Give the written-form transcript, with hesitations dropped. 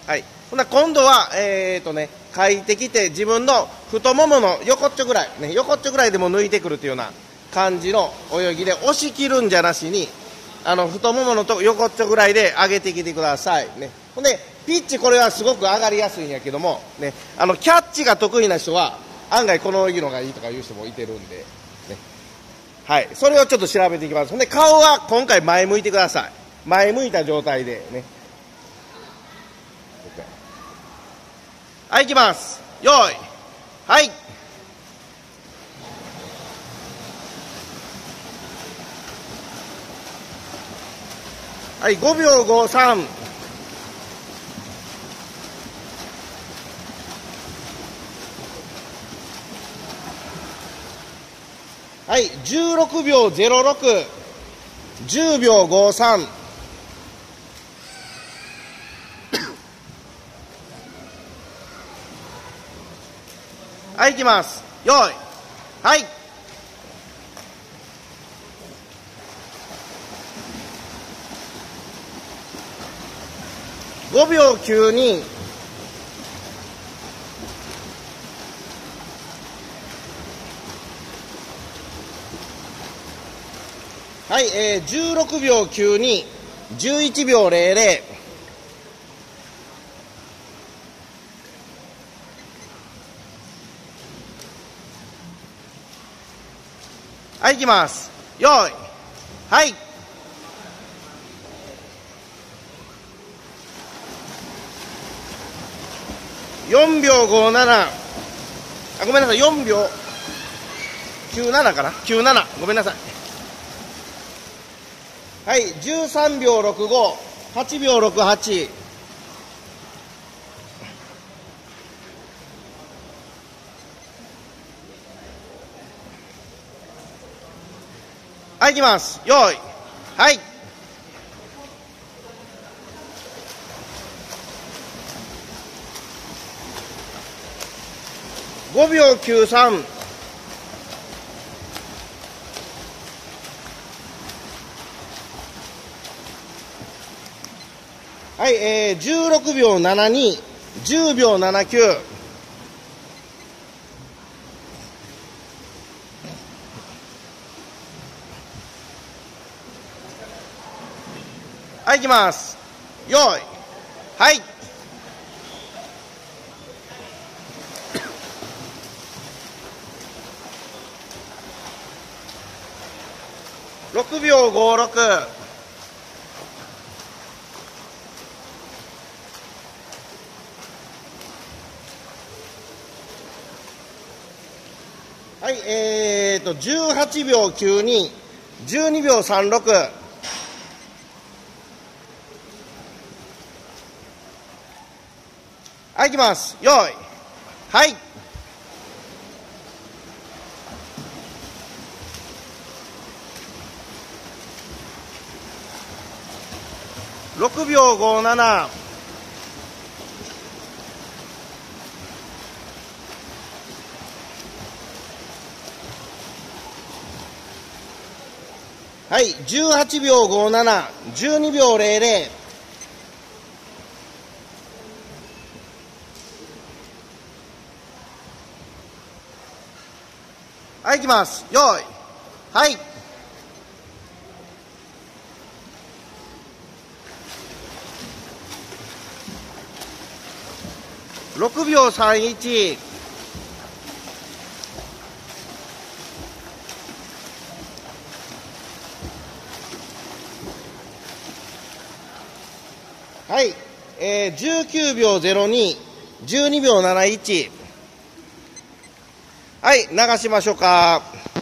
はい。ほな、今度は、書いてきて、自分の太ももの横っちょぐらい、ね、横っちょぐらいでも抜いてくるというような感じの泳ぎで、押し切るんじゃなしに、太もものと横っちょぐらいで上げてきてください。ね。ほんで、ピッチこれはすごく上がりやすいんやけども、ね、キャッチが得意な人は、案外この泳ぎのがいいとかいう人もいてるんで、ね。はい。それをちょっと調べていきます。ほんで、顔は今回前向いてください。前向いた状態でね。はい、いきます。よーい。はい。はい、5秒53。はい、16秒06。10秒53。はい、いきます。よーい。はい。5秒92。はい、16秒92。11秒00。はい、いきます。よーい。はい。4秒57。あ、ごめんなさい。4秒97かな ?97。ごめんなさい。はい、13秒65。8秒68。はい、いきます。よーい。はい。5秒93。はい、16秒72。10秒79。はい、いきます。よーい。はい。6秒56。はい、18秒92。12秒36。はい、いきます。よーい。はい。6秒57。はい、18秒57。12秒00。はい、いきます。よーい。はい。6秒31。はい、19秒02。12秒71。はい、流しましょうか。